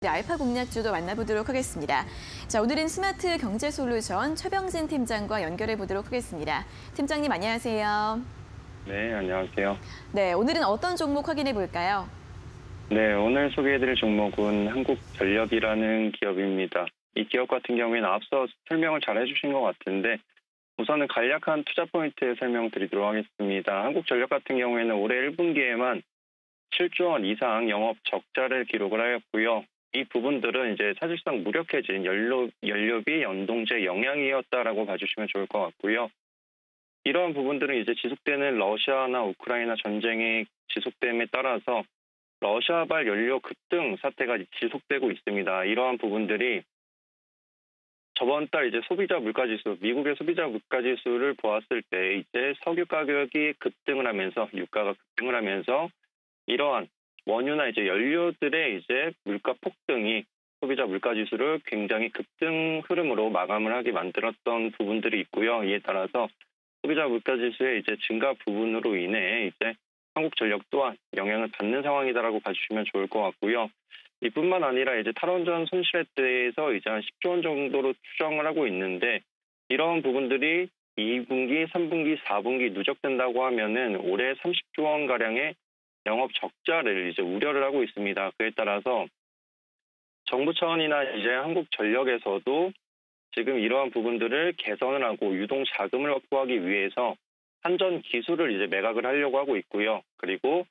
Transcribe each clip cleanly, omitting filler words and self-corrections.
네, 알파 공략주도 만나보도록 하겠습니다. 자, 오늘은 스마트 경제솔루션 최병진 팀장과 연결해 보도록 하겠습니다. 팀장님 안녕하세요. 네, 안녕하세요. 네, 오늘은 어떤 종목 확인해 볼까요? 네, 오늘 소개해드릴 종목은 한국전력이라는 기업입니다. 이 기업 같은 경우에는 앞서 설명을 잘 해주신 것 같은데 우선은 간략한 투자 포인트 설명드리도록 하겠습니다. 한국전력 같은 경우에는 올해 1분기에만 7조 원 이상 영업 적자를 기록을 하였고요. 이 부분들은 이제 사실상 무력해진 연료비 연동제 영향이었다라고 봐주시면 좋을 것 같고요. 이러한 부분들은 이제 지속되는 러시아나 우크라이나 전쟁의 지속됨에 따라서 러시아발 연료 급등 사태가 지속되고 있습니다. 이러한 부분들이 저번 달 이제 소비자 물가지수, 미국의 소비자 물가지수를 보았을 때 이제 석유 가격이 급등을 하면서 유가가 급등을 하면서 이러한 원유나 이제 연료들의 이제 물가 폭등이 소비자 물가지수를 굉장히 급등 흐름으로 마감을 하게 만들었던 부분들이 있고요. 이에 따라서 소비자 물가지수의 이제 증가 부분으로 인해 이제 한국전력 또한 영향을 받는 상황이다라고 봐주시면 좋을 것 같고요. 이뿐만 아니라 이제 탈원전 손실에 대해서 이제 한 10조 원 정도로 추정을 하고 있는데 이러한 부분들이 2분기, 3분기, 4분기 누적된다고 하면은 올해 30조 원 가량의 영업 적자를 이제 우려를 하고 있습니다. 그에 따라서 정부 차원이나 이제 한국전력에서도 지금 이러한 부분들을 개선을 하고 유동 자금을 확보하기 위해서 한전 기술을 이제 매각을 하려고 하고 있고요. 그리고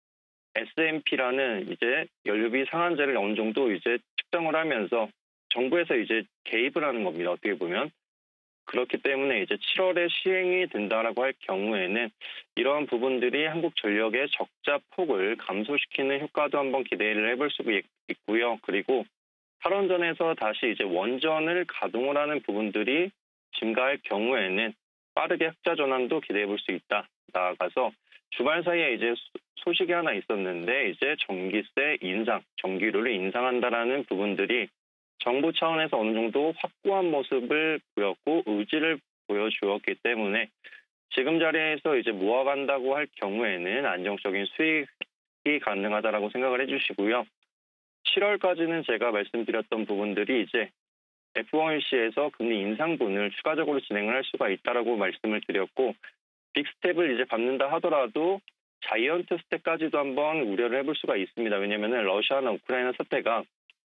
SMP라는 이제 연료비 상한제를 어느 정도 이제 측정을 하면서 정부에서 이제 개입을 하는 겁니다. 어떻게 보면. 그렇기 때문에 이제 7월에 시행이 된다라고 할 경우에는 이러한 부분들이 한국전력의 적자 폭을 감소시키는 효과도 한번 기대를 해볼 수 있고요. 그리고 탈원전에서 다시 이제 원전을 가동을 하는 부분들이 증가할 경우에는 빠르게 흑자 전환도 기대해 볼 수 있다. 나아가서 주말 사이에 이제 소식이 하나 있었는데 이제 전기세 인상, 전기료를 인상한다라는 부분들이 정부 차원에서 어느 정도 확고한 모습을 보였고 의지를 보여주었기 때문에 지금 자리에서 이제 모아간다고 할 경우에는 안정적인 수익이 가능하다라고 생각을 해주시고요. 7월까지는 제가 말씀드렸던 부분들이 이제 FOMC에서 금리 인상분을 추가적으로 진행을 할 수가 있다라고 말씀을 드렸고 빅스텝을 이제 밟는다 하더라도 자이언트 스텝까지도 한번 우려를 해볼 수가 있습니다. 왜냐하면 러시아나 우크라이나 사태가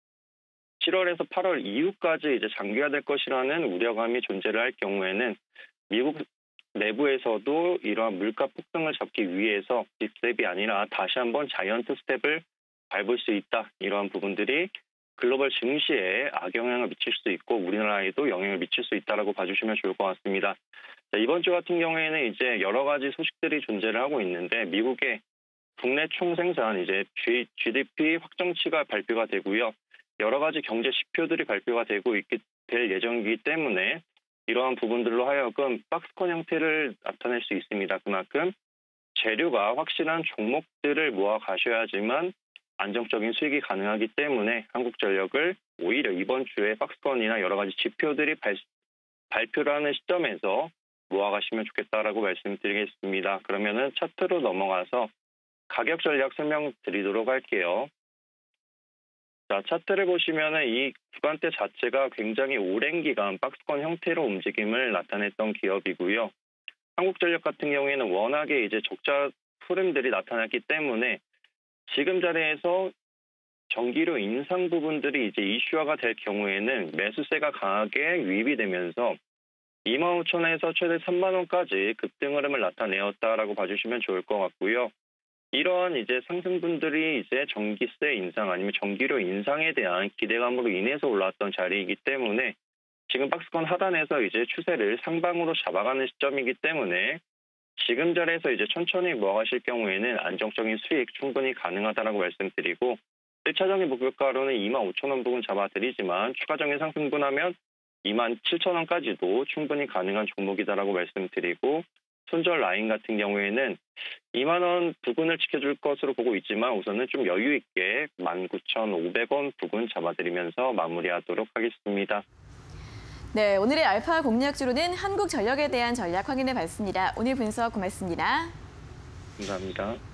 7월에서 8월 이후까지 이제 장기화될 것이라는 우려감이 존재를 할 경우에는 미국 내부에서도 이러한 물가 폭등을 잡기 위해서 빅스텝이 아니라 다시 한번 자이언트 스텝을 밟을 수 있다. 이러한 부분들이 글로벌 증시에 악영향을 미칠 수 있고 우리나라에도 영향을 미칠 수 있다라고 봐주시면 좋을 것 같습니다. 자, 이번 주 같은 경우에는 이제 여러 가지 소식들이 존재를 하고 있는데 미국의 국내 총생산 이제 GDP 확정치가 발표가 되고요. 여러 가지 경제 지표들이 발표가 될 예정이기 때문에 이러한 부분들로 하여금 박스권 형태를 나타낼 수 있습니다. 그만큼 재료가 확실한 종목들을 모아 가셔야지만 안정적인 수익이 가능하기 때문에 한국전력을 오히려 이번 주에 박스권이나 여러 가지 지표들이 발표를 하는 시점에서 모아가시면 좋겠다라고 말씀드리겠습니다. 그러면은 차트로 넘어가서 가격 전략 설명드리도록 할게요. 자, 차트를 보시면은 이 구간대 자체가 굉장히 오랜 기간 박스권 형태로 움직임을 나타냈던 기업이고요. 한국전력 같은 경우에는 워낙에 이제 적자 흐름들이 나타났기 때문에 지금 자리에서 전기료 인상 부분들이 이제 이슈화가 될 경우에는 매수세가 강하게 유입이 되면서 25,000원에서 최대 30,000원까지 급등 흐름을 나타내었다라고 봐주시면 좋을 것 같고요. 이러한 이제 상승분들이 이제 전기세 인상 아니면 전기료 인상에 대한 기대감으로 인해서 올라왔던 자리이기 때문에 지금 박스권 하단에서 이제 추세를 상방으로 잡아가는 시점이기 때문에 지금 자리에서 이제 천천히 모아가실 경우에는 안정적인 수익 충분히 가능하다라고 말씀드리고 1차적인 목표가로는 25,000원 부근 잡아드리지만 추가적인 상승분하면 27,000원까지도 충분히 가능한 종목이다라고 말씀드리고 손절 라인 같은 경우에는 2만 원 부근을 지켜줄 것으로 보고 있지만 우선은 좀 여유 있게 19,500원 부근 잡아드리면서 마무리하도록 하겠습니다. 네, 오늘의 알파 공략주로는 한국전력에 대한 전략 확인해 봤습니다. 오늘 분석 고맙습니다. 감사합니다.